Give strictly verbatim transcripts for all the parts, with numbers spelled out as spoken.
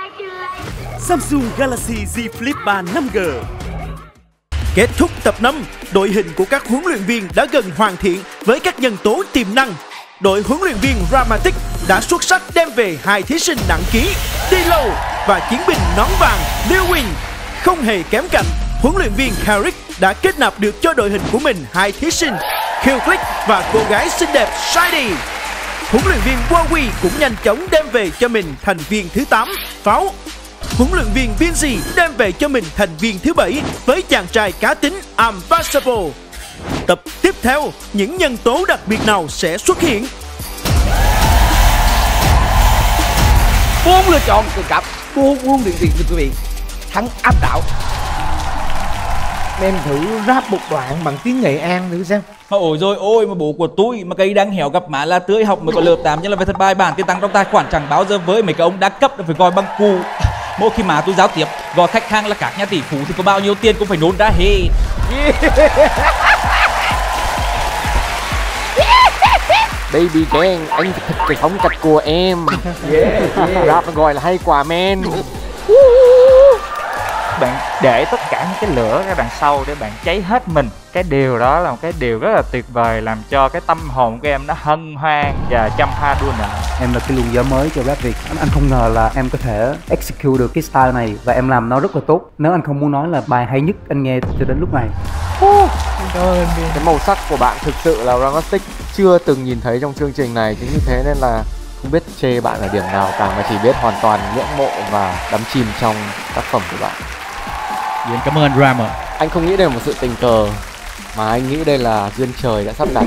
Samsung Galaxy Z Flip ba năm G. Kết thúc tập năm, đội hình của các huấn luyện viên đã gần hoàn thiện với các nhân tố tiềm năng. Đội huấn luyện viên Ramatic đã xuất sắc đem về hai thí sinh nặng ký Dilo và chiến binh nón vàng Lewin. Không hề kém cạnh, huấn luyện viên Carrick đã kết nạp được cho đội hình của mình hai thí sinh Killclick và cô gái xinh đẹp Shady. Huấn luyện viên Wowie cũng nhanh chóng đem về cho mình thành viên thứ tám Pháo. Huấn luyện viên Vinci đem về cho mình thành viên thứ bảy với chàng trai cá tính Ambassador. Tập tiếp theo, những nhân tố đặc biệt nào sẽ xuất hiện? Bốn lựa chọn từ cặp bốn bốn điện tiền thưa quý vị, thắng áp đảo. Em thử rap một đoạn bằng tiếng Nghệ An thử xem. Ôi rồi ôi mà bố của tôi mà cây đang héo gặp má là tươi học mới có lớp tám nhưng là về thật bài bản tiền tăng trong tài khoản chẳng bao giờ với mấy cái ông đã cấp phải gọi bằng cù. Mỗi khi mà tôi giao tiếp gọi khách hàng là các nhà tỷ phú thì có bao nhiêu tiền cũng phải nôn ra hết. Baby gang, anh thật cái phong cách của em. Yeah, yeah. Rap gọi là hay quả men. Bạn để tất cả những cái lửa ra đằng sau để bạn cháy hết mình. Cái điều đó là một cái điều rất là tuyệt vời, làm cho cái tâm hồn của em nó hân hoan và chăm ha đua nở. Em là cái luồng gió mới cho rap Việt. Anh, anh không ngờ là em có thể execute được cái style này và em làm nó rất là tốt. Nếu anh không muốn nói là bài hay nhất anh nghe cho đến lúc này. Oh, cái màu sắc của bạn thực sự là Ramatic chưa từng nhìn thấy trong chương trình này, chính vì thế nên là không biết chê bạn ở điểm nào cả, mà chỉ biết hoàn toàn ngưỡng mộ và đắm chìm trong tác phẩm của bạn. Dạ, cảm ơn anh Rama. Anh không nghĩ đây là một sự tình cờ, mà anh nghĩ đây là duyên trời đã sắp đặt.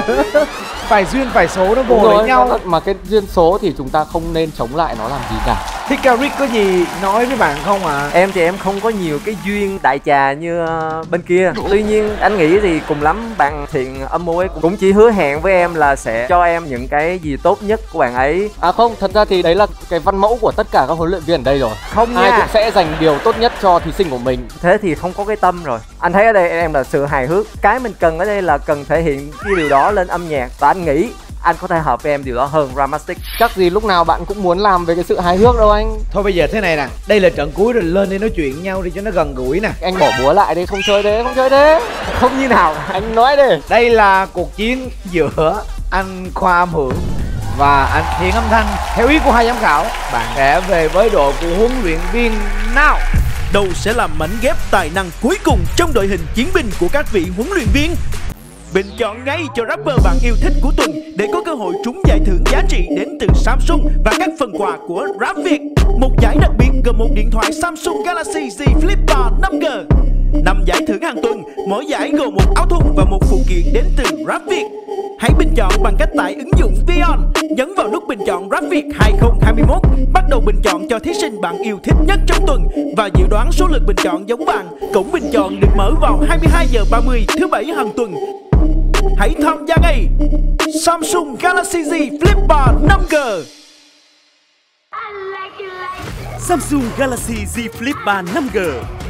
Phải duyên phải số nó bồ với nhau. Mà cái duyên số thì chúng ta không nên chống lại nó làm gì cả. Thế Carrick có gì nói với bạn không ạ? À? Em thì em không có nhiều cái duyên đại trà như uh, bên kia. Tuy nhiên anh nghĩ thì cùng lắm bạn Thiện âm mưu ấy cũng chỉ hứa hẹn với em là sẽ cho em những cái gì tốt nhất của bạn ấy. À không, thật ra thì đấy là cái văn mẫu của tất cả các huấn luyện viên ở đây rồi. Không ai nha. cũng sẽ dành điều tốt nhất cho thí sinh của mình. Thế thì không có cái tâm rồi. Anh thấy ở đây em là sự hài hước. Cái mình cần ở đây là cần thể hiện cái điều đó lên âm nhạc. Và anh nghĩ anh có thể hợp với em điều đó hơn Ramatic. Chắc gì lúc nào bạn cũng muốn làm về cái sự hài hước đâu anh. Thôi bây giờ thế này nè, đây là trận cuối rồi, lên đây nói chuyện nhau đi cho nó gần gũi nè. Anh bỏ búa lại đi, không chơi thế, không chơi thế. Không như nào, anh nói đi. Đây là cuộc chiến giữa anh Khoa Âm Hưởng và anh Thiện Âm Thanh. Theo ý của hai giám khảo, bạn sẽ về với đội của huấn luyện viên nào? Đâu sẽ là mảnh ghép tài năng cuối cùng trong đội hình chiến binh của các vị huấn luyện viên? Bình chọn ngay cho rapper bạn yêu thích của tuần để có cơ hội trúng giải thưởng giá trị đến từ Samsung và các phần quà của Rap Việt. Một giải đặc biệt gồm một điện thoại Samsung Galaxy Z Flip ba năm G. năm giải thưởng hàng tuần, mỗi giải gồm một áo thun và một phụ kiện đến từ Rap Việt. Hãy bình chọn bằng cách tải ứng dụng Vion, nhấn vào nút bình chọn Rap Việt hai không hai mốt, bắt đầu bình chọn cho thí sinh bạn yêu thích nhất trong tuần và dự đoán số lượt bình chọn giống bạn. Cổng bình chọn được mở vào hai mươi hai giờ ba mươi thứ bảy hàng tuần. Hãy tham gia ngay! Samsung Galaxy Z Flip ba năm G. Samsung Galaxy Z Flip ba năm G